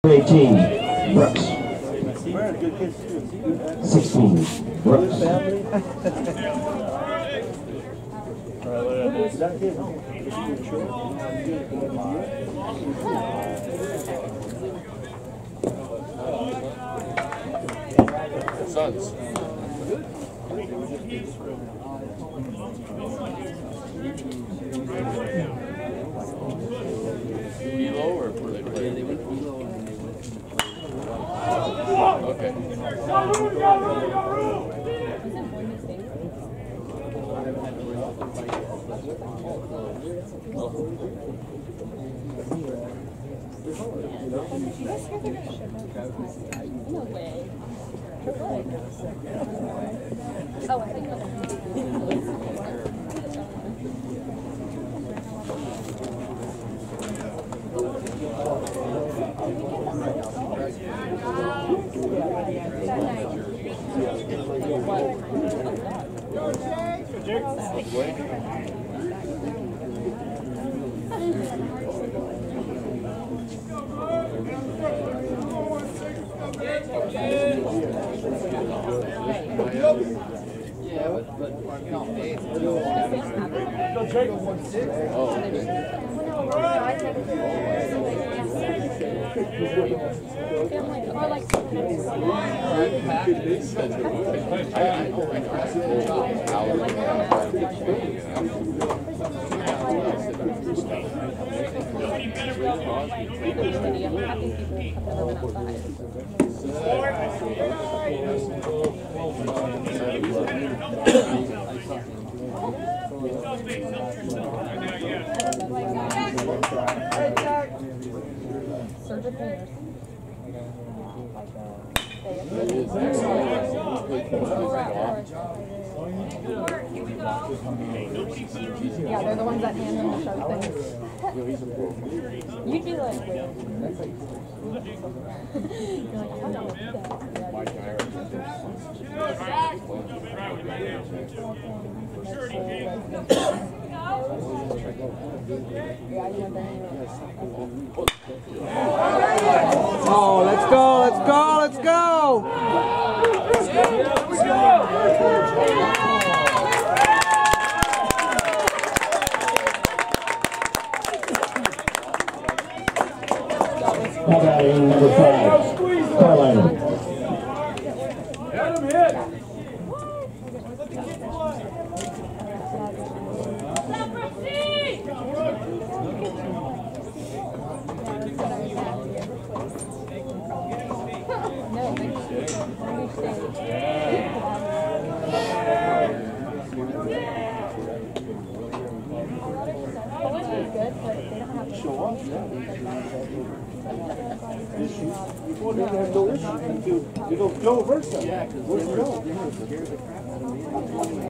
18, Brooks. 16, Brooks. Sons. Elo or were they playing? They went Elo and then they went. Okay. No way. Oh, I think Yeah, but yeah, they're the ones that hand him the show things. You'd be like, you're like, I don't know. Oh, let's go, let's go, let's go! Batting number 5, Carolina. Let him hit. You go versa. Yeah, because we're